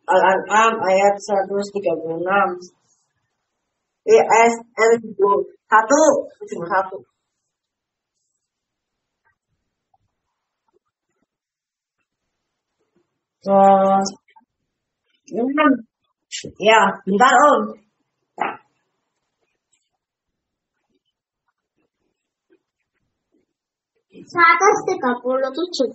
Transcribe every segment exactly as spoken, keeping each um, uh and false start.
Al-An'am ayat seratus tiga puluh enam. E S L satu tujuh puluh satu. Oh, ya, bentar Om. seratus tiga puluh tujuh.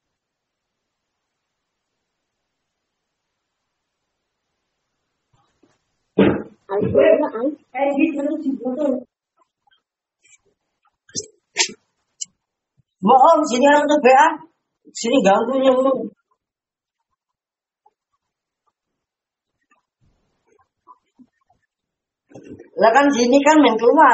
Mau Om, sini aku B A. Sini ganggunya Om. Lah kan sini kan main keluar.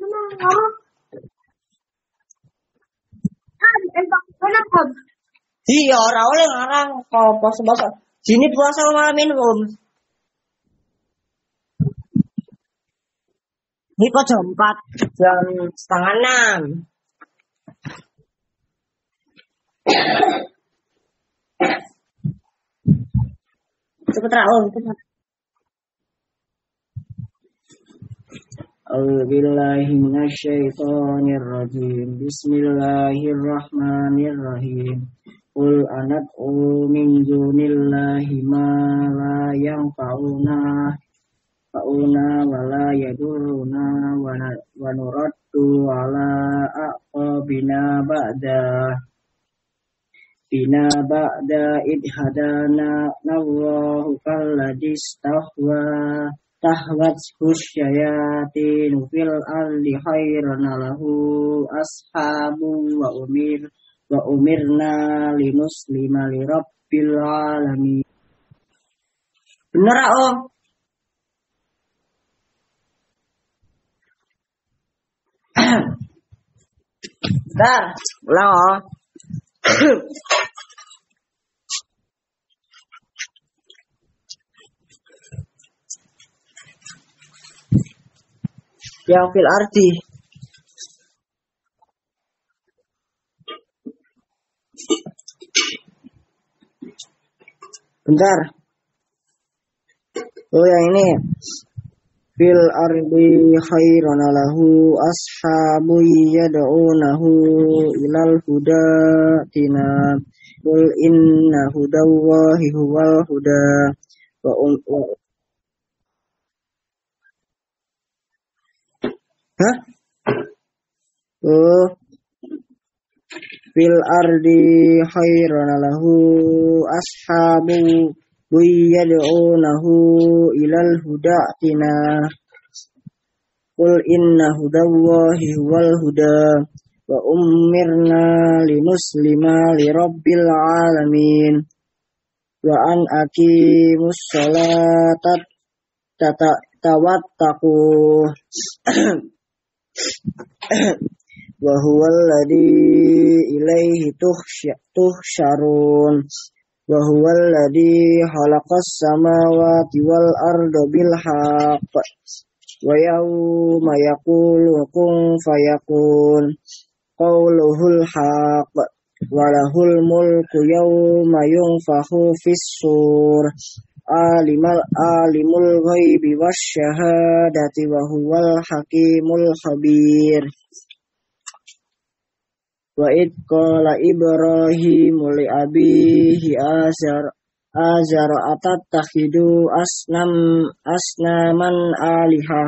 Iya, ora oleh ngarang kok puasa-puasa. Sini puasa malam minum. Ini kok jam empat, jam setengah enam. Cepet lah Om, cepet. A'udzubillahi minasyaitonirrajim. Bismillahirrahmanirrahim. Qul anad'u min dunillahi ma la yanfa'una fa'una wa la yadurruna wa nuraddu ala aqabina ba'da bina ba'da idhadana nawwahu kalladis tahwa tahwat husyayatin fil ardi khairan lahu ashabu wa umir wa umirna limuslima li rabbil alamin. Bener Om? Bentar, ulang Om. Yang fil ardi. Bentar. Oh yang ini. Fil ardi khairan lahu ashabu yad'unahu ilal huda tina qul inna hudallahi huwal huda wa um Hah? Oh. Fil ardi khairan lahu ashabu yad'unahu ilal huda tina qul inna hudallahi huwal huda wa umirna limuslima li rabbil alamin wa an aqimus sholata tata tawattaqu wa huwal ladzi ilaihi tuhsyarun wa huwal ladzi khalaqas samawati wal arda bil haqq wa yawma yaqulu kun fayakun qawluhul haqq wa lahul mulku yawma yunfakhu fis sur alimal alimul ghaibi wasyahadati wa huwal hakimul khabir. Wa id qala Ibrahimu li abihi azar azar atattakhidu asnam asnaman aliha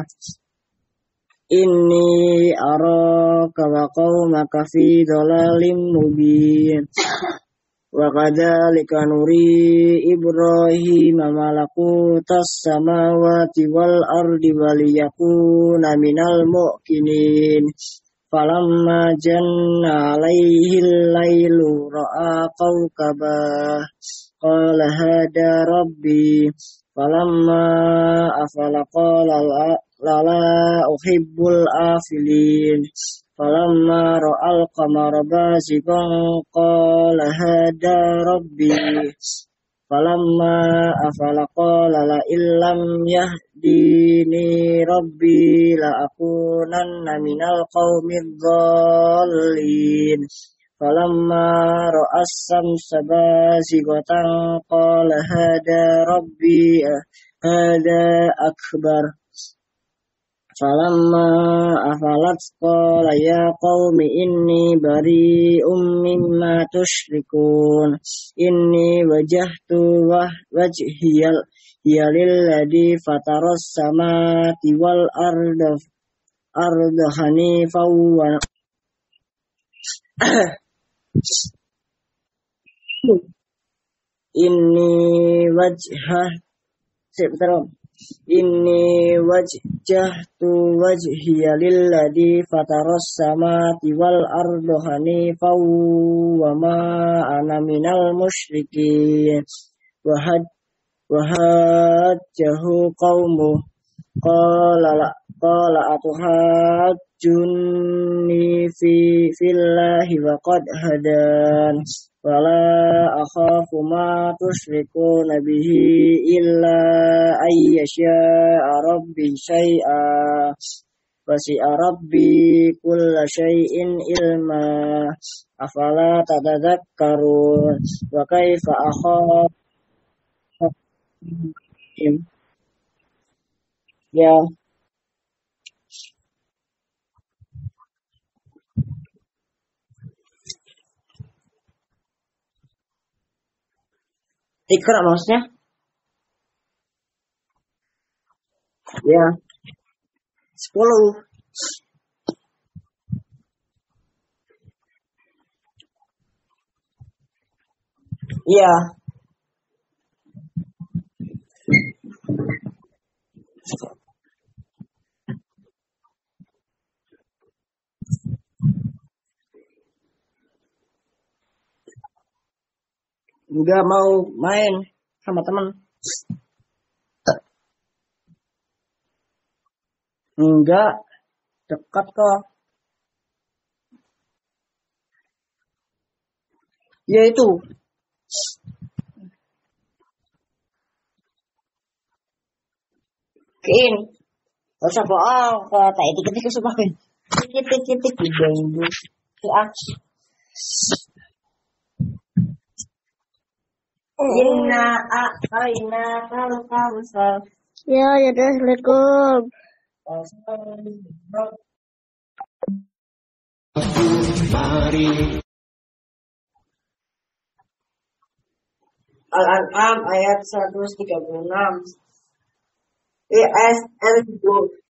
inni araka wa qaumaka fi dhalalim mubin. Wa kadzalika nuri Ibrahima malakutas samawati wal ardi waliyakuna minal muqinin. Falamma janna alaihil lailu ra'a kawkaba qala hada rabbi falamma afala qala la uhibbul afilin falamma ra'al qamara bazigan qala hada rabbi falamma afala qala la illam yahdini rabbi la akunanna minal qaumidh dhallin falamma ra'as samsa bazighatan qala hada rabbi hada akbar falamma afalat qala ya qaumi inni bari'um mimma tusyrikun inni wajjahtu wajhiyal lilladzi fataras samawati wal arda arda hanifan wa inni wajhah sebentar inni wajjahtu wajhiya lilladzi fataras samawati wal arda hanifan wa ma ana minal musyrikin wa had wa hajjahu qaumu qala la qala atuhajjunni fi fillahi wa qad hadan wala akhafu ma tusyrikuna bihi illa ayyasha'a rabbi syai'a wasi'a rabbi kulla syai'in ilma afala tatadzakkarun wa kaifa akhafu ya Ikra maksudnya ya sepuluh iya enggak mau main sama teman enggak dekat kok ya itu Kin gak usah bohong kok tak etik-etik ke sumpah Kin etik-etik ibu-ibu ya Inna a'tayna kal kawsar. Ya, ya udah, Assalamualaikum. Al-An'am ayat seratus tiga puluh enam. E S L